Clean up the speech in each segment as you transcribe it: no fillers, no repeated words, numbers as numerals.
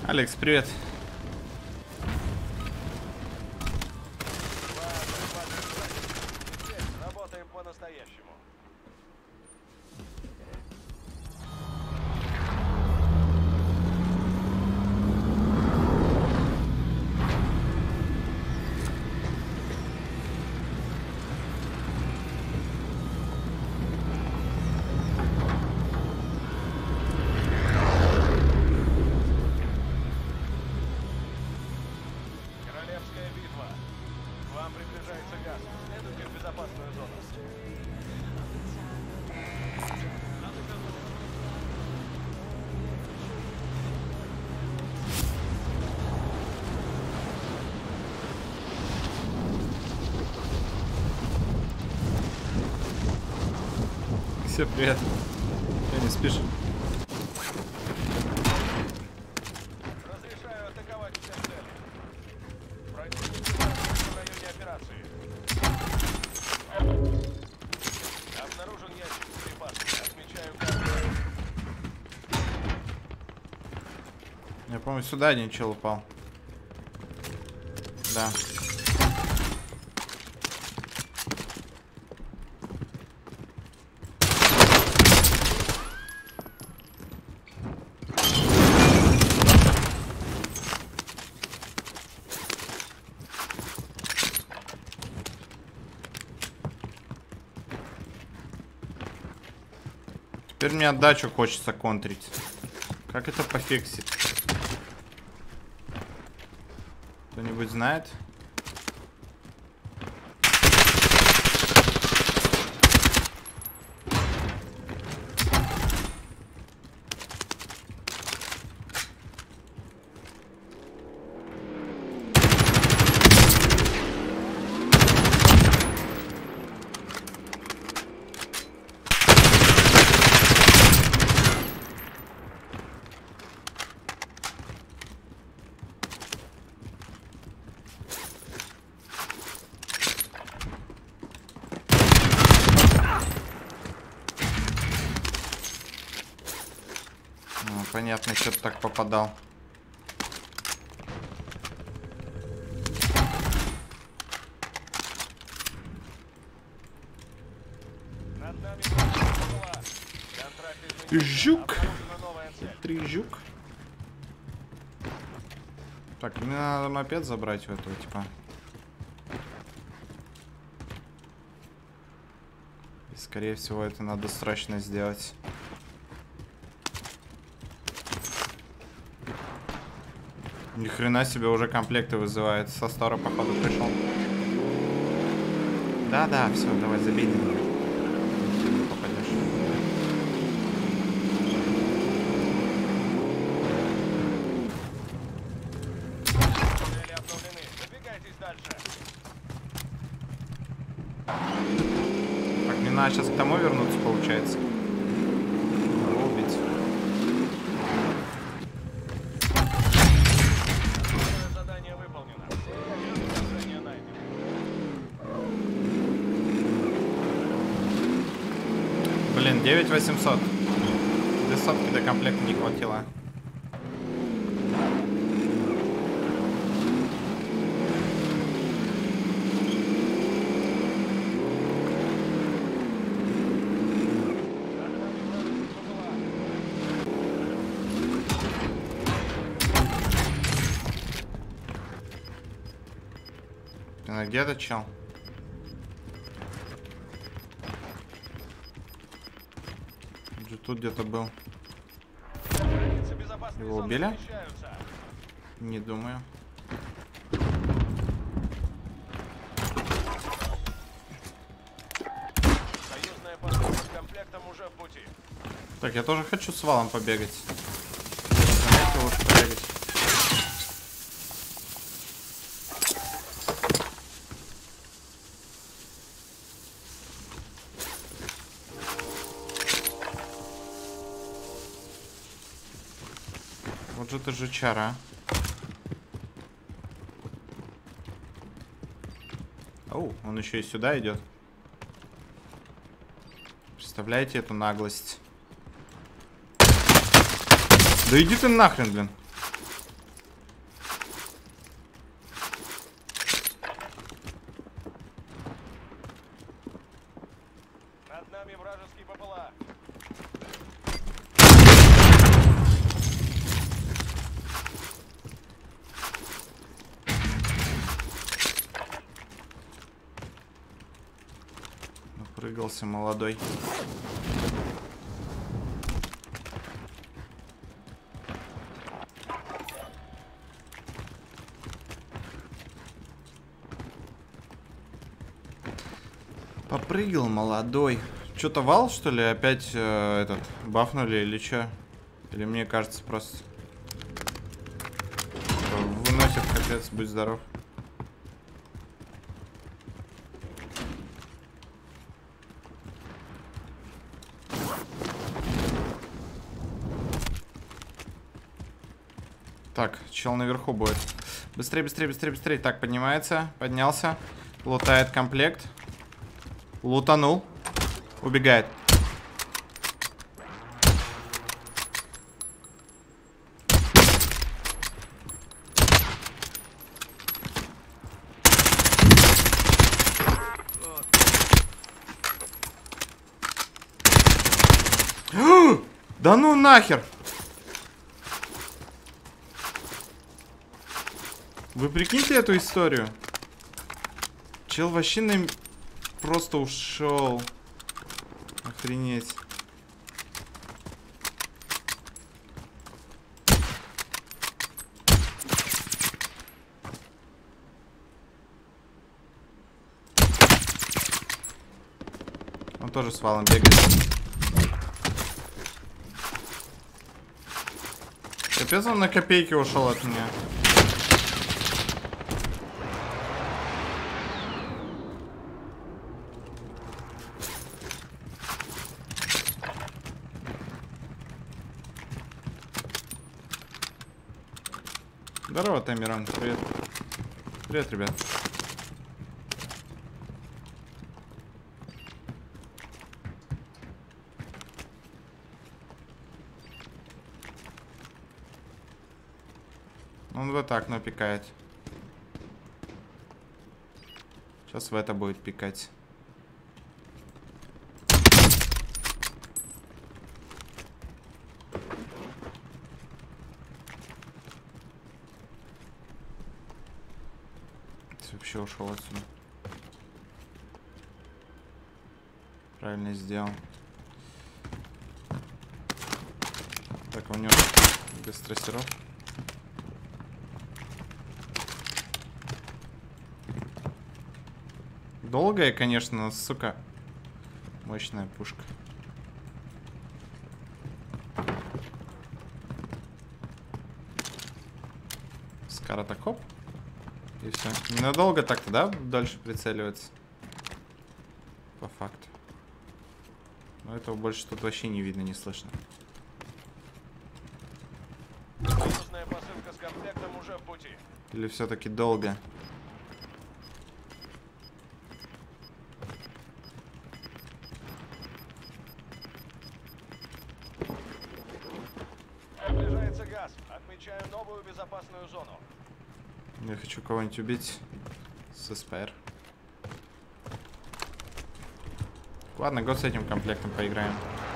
Алекс, привет. Работаем по-настоящему. Королевская битва. К вам приближается газ. Следуйте в безопасную зону. Все, привет. Ты не спишь? Разрешаю атаковать все цели. Противник в районе операции. Обнаружен ящик с припасами. Отмечаю карту. Я помню, сюда один чел упал. Да. Теперь мне отдачу хочется контрить. Как это пофиксить? Кто-нибудь знает? Понятно, что-то так попадал. Над нами была. Контракт изменен. Жук. Обнаружена новая цель. Три жук. Так, мне надо мопед забрать у этого типа. И скорее всего это надо срочно сделать. Ни хрена себе уже комплекты вызывает. Со старого походу пришел. Да, все, давай забей на него. Не попадешь. Цели обновлены. Выдвигайтесь дальше. Так, мне надо сейчас к тому вернуться, получается. Его убить. Задание выполнено. Решение найдено. Блин, 9800. До сотки до комплекта не хватило. А где этот чел? Он же тут где-то был. Границы безопасной Его зоны убили? смещаются. Не думаю. Союзная поддержка с комплектом уже в пути. Так, я тоже хочу с валом побегать. Знаете, лучше побегать. Вот же ты жучара. Оу, он еще и сюда идет. Представляете эту наглость? Да иди ты нахрен, блин. вражеские БПЛА. Напрыгался молодой. Попрыгал молодой. Что-то вал, что ли? Опять этот бафнули или что? Или мне кажется просто выносит капец, будь здоров. Так, чел наверху будет. Быстрее, быстрее, быстрее, быстрее. Так, поднимается, поднялся. Лутает комплект. Лутанул. Убегает. Да ну нахер! Вы прикиньте эту историю? Чел вообще просто ушел. Охренеть. Он тоже с валом бегает. Капец, он на копейки ушел от меня. Здорово, Тамиран. Привет. Привет, ребят. Он вот так, но пикает. Сейчас в это будет пикать. Вообще ушел отсюда. Правильно сделал. Так, у него без трассеров. Долгая, конечно, но, сука, мощная пушка. Скара-то хоп. И все. Ненадолго так-то, да, дальше прицеливаться? По факту. Но этого больше тут вообще не видно, не слышно. Бонусная посылка с комплектом уже в пути. Или все-таки долго? Приближается газ. Отмечаю новую безопасную зону. Я хочу кого-нибудь убить с СПР. Ладно, год с этим комплектом поиграем.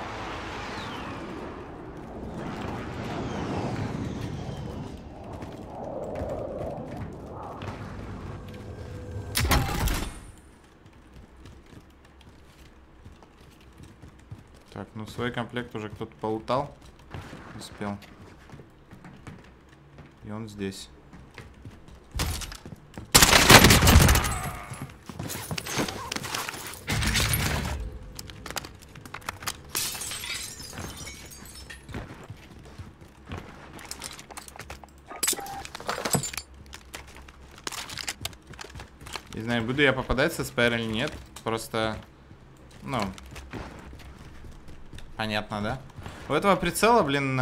Так, ну свой комплект уже кто-то полутал. Успел. И он здесь. Не знаю, буду я попадать с СПР или нет. Просто, ну, понятно, да? У этого прицела, блин,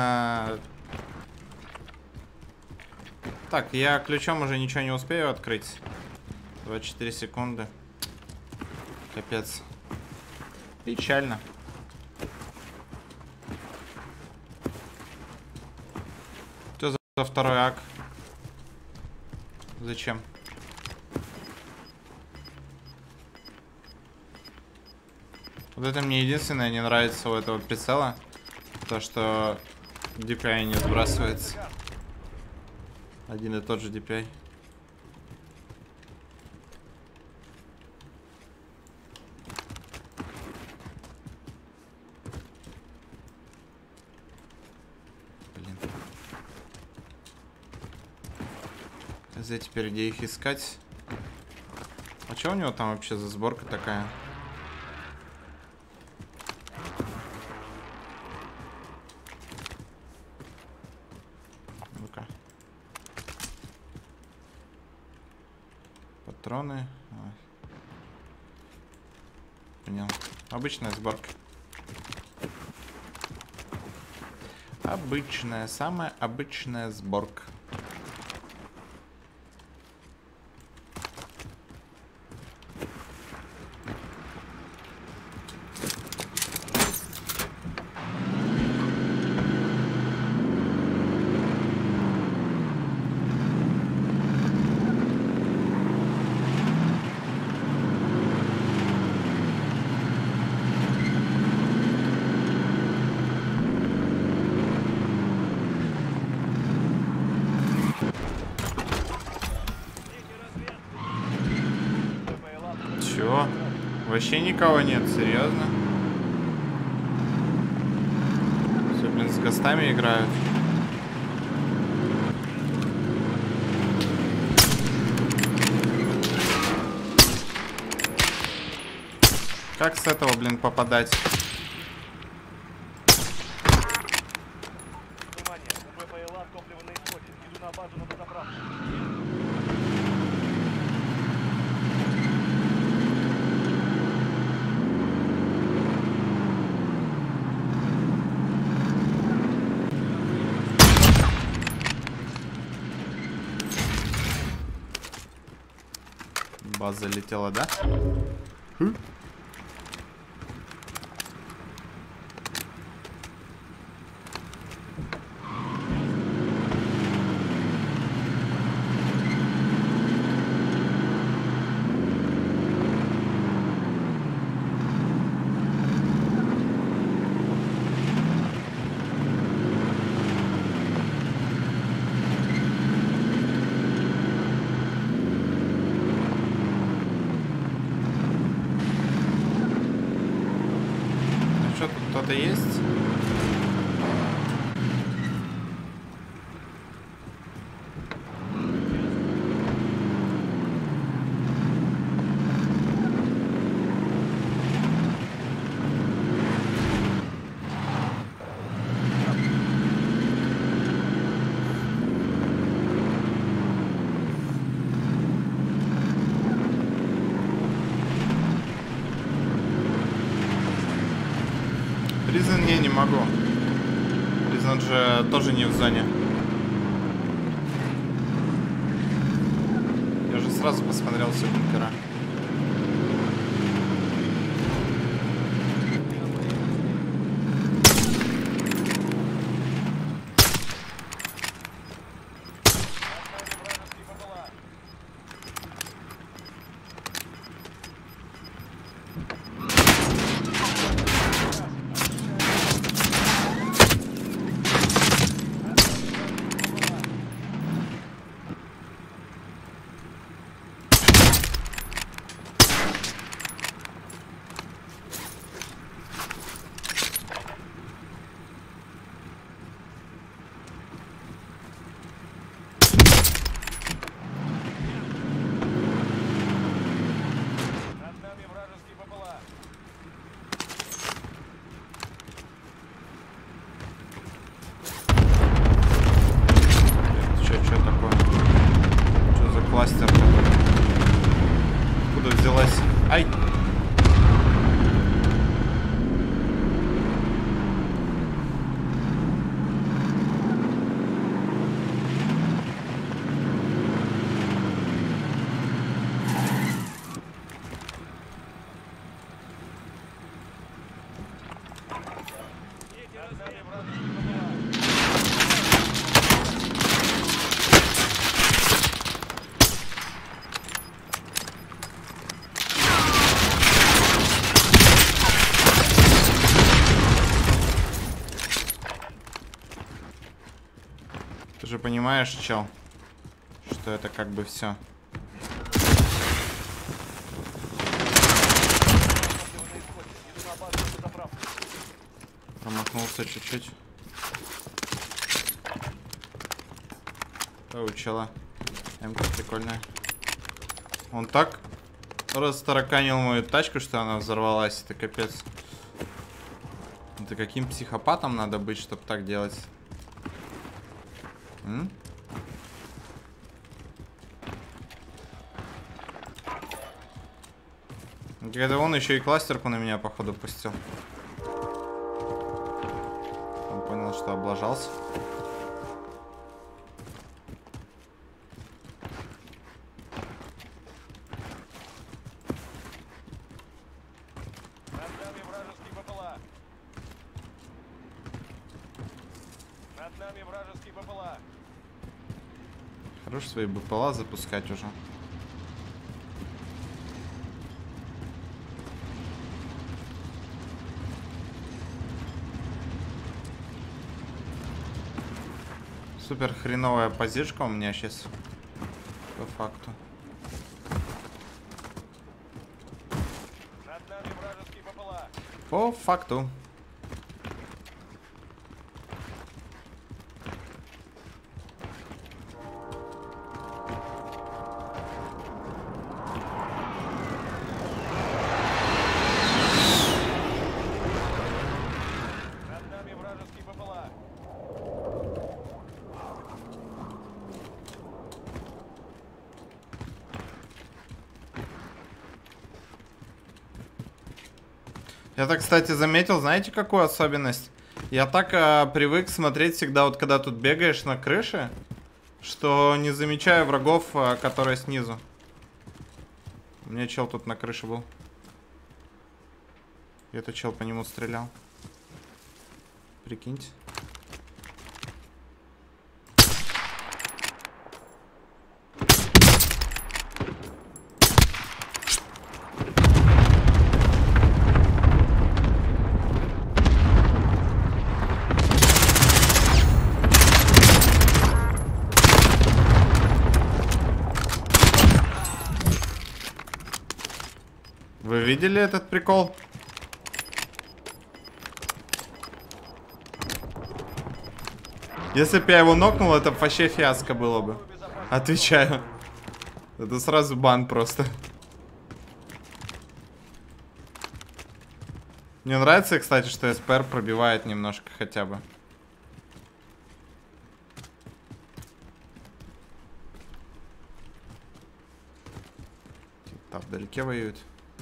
Так, я ключом уже ничего не успею открыть. 24 секунды. Капец. Печально. Что за второй ак? Зачем? Вот это мне единственное не нравится у этого прицела. То, что DPI не сбрасывается. Один и тот же DPI. Блин. За теперь где их искать? А что у него там вообще за сборка такая? Ну-ка. Патроны. Понял. Обычная сборка. Обычная, самая обычная сборка. Чего? Вообще никого нет, серьезно? Все, блин, с гостами играют. Как с этого, блин, попадать? Внимание, УБПЛА топливо на исходе. Иду на базу на дозаправку. База залетела, да? Что тут кто-то есть? Призан я не могу. Призан же тоже не в зоне. Я же сразу посмотрел все бункера. Кластер. Откуда взялась? Ай! Ты же понимаешь, чел, что это как бы все. Промахнулся чуть-чуть. У чела. М-ка прикольная. Он так растараканил мою тачку, что она взорвалась. Это капец. Это каким психопатом надо быть, чтобы так делать? М? Это он еще и кластерку на меня, походу, пустил. Он понял, что облажался. Над нами вражеский БПЛА. Над нами вражеский БПЛА. Хорош свои БПЛА запускать уже. Супер хреновая позишка у меня сейчас. По факту. Над нами вражеский БПЛА. По факту. Над нами вражеский БПЛА. Я так, кстати, заметил, знаете, какую особенность? Я так привык смотреть всегда, вот когда тут бегаешь на крыше, что не замечаю врагов, которые снизу. У меня чел тут на крыше был. И этот чел по нему стрелял. Прикиньте. Вы видели этот прикол? Если бы я его нокнул, это вообще фиаско было бы. Отвечаю. Это сразу бан просто. Мне нравится, кстати, что СПР пробивает немножко хотя бы. Там вдалеке воюют.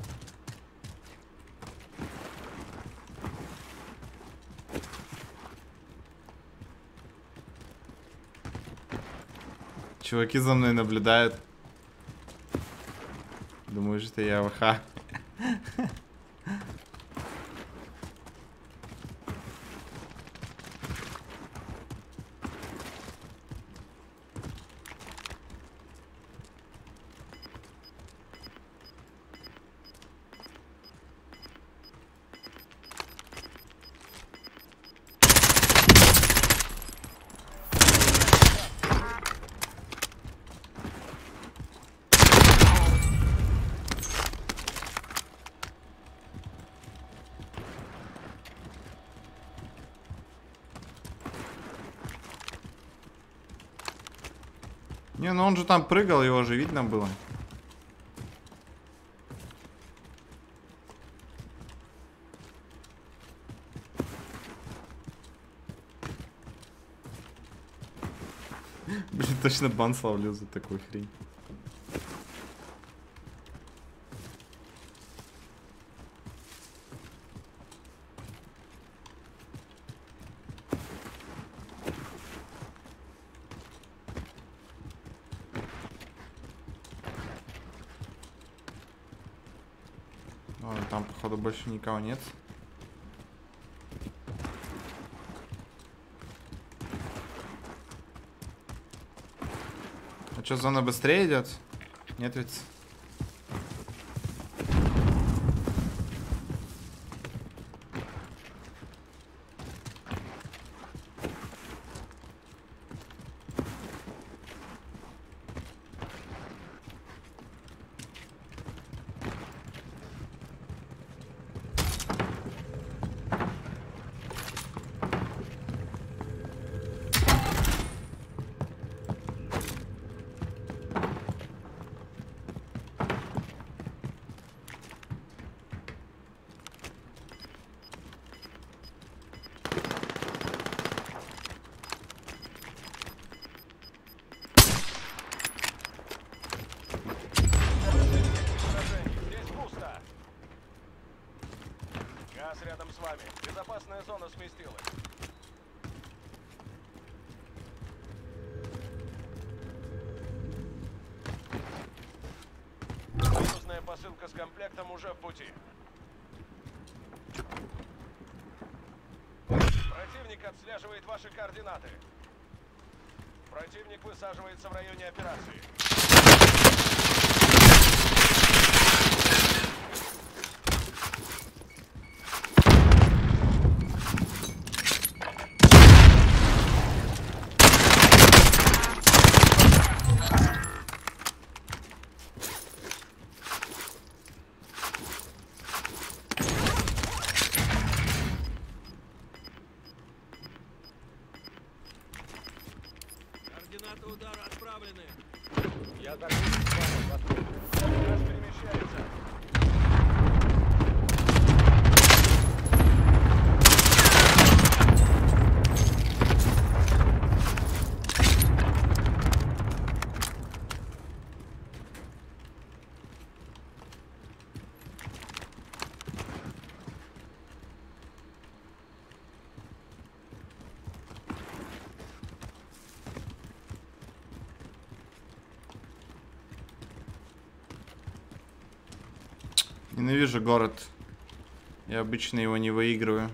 Чуваки за мной наблюдают. Думаю, что я АВХ. Не, ну он же там прыгал, его же видно было. Блин, точно бан словлю за такую хрень. Ладно, там, походу, больше никого нет. А что, зона быстрее идет? Нет ведь? сместилось. Союзная посылка с комплектом уже в пути. Противник отслеживает ваши координаты. Противник высаживается в районе операции. Координаты удара отправлены. Я закончил с вами. Газ перемещается. Ненавижу город. Я обычно его не выигрываю.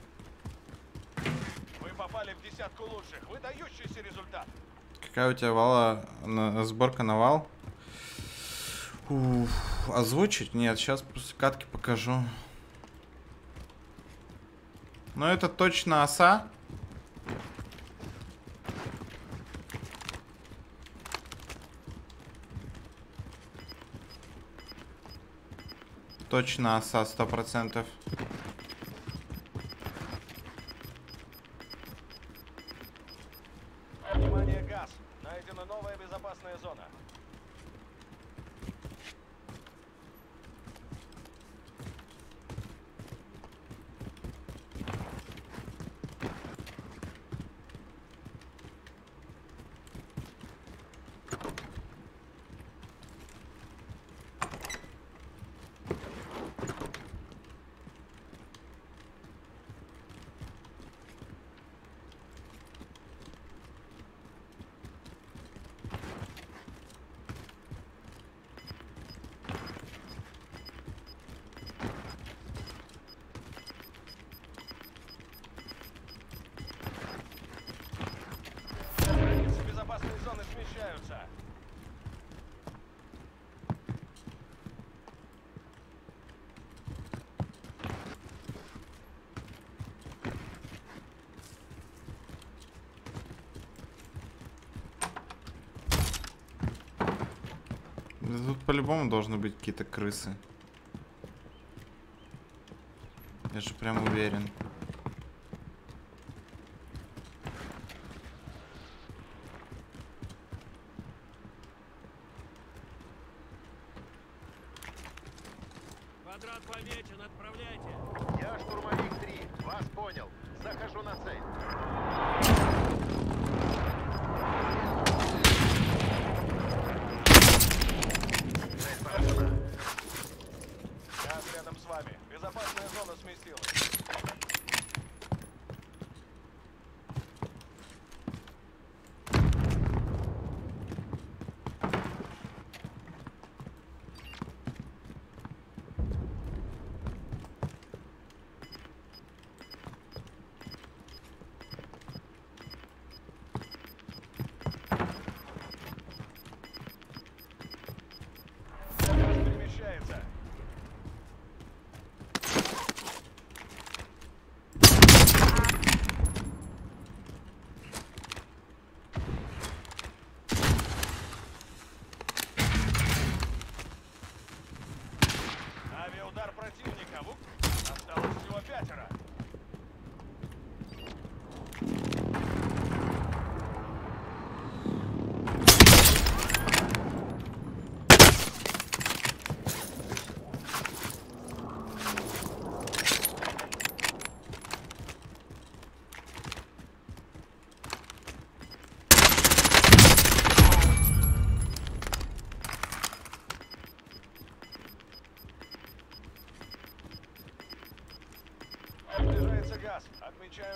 Вы попали в десятку лучших. Выдающийся результат. Какая у тебя сборка на вал? Уф, озвучить? Нет, сейчас после катки покажу. Но это точно оса. Точно оса, 100%. Внимание, газ. Найдена новая безопасная зона. Границы безопасной зоны смещаются. Да тут по-любому должны быть какие-то крысы. Я же прям уверен. Квадрат помечен, отправляйте. Я штурмовик 3. Вас понял. Захожу на цель. Цель поражена. Газ рядом с вами. Безопасная зона сместилась.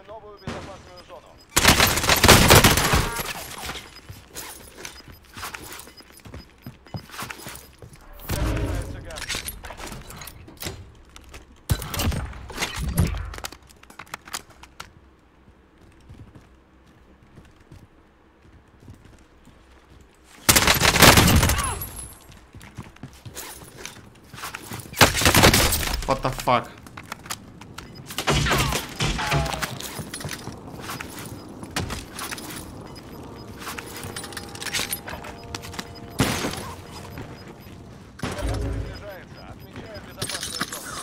Обнаруживаю новую безопасную зону. Начинается газ. What the fuck? Газ приближается. Отмечаю безопасную зону.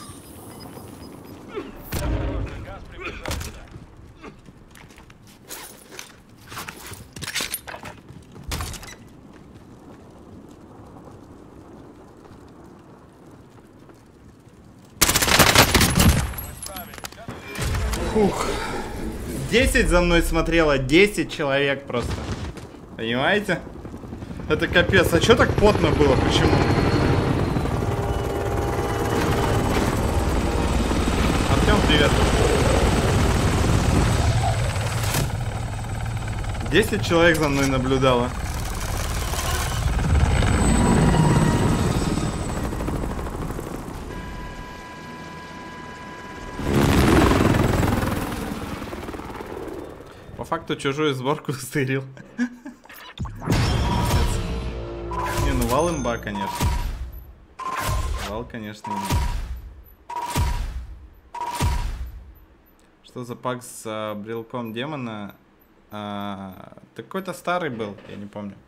Осторожно, газ приближается. Мы справились. Фух. 10 за мной смотрело, 10 человек просто. Понимаете? Это капец. А чё так потно было? Почему? Артём, привет. 10 человек за мной наблюдало. По факту чужую сборку стырил. Не, ну вал имба, конечно. Вал, конечно, имба. Что за пак с брелком демона? Ты какой-то старый был, я не помню.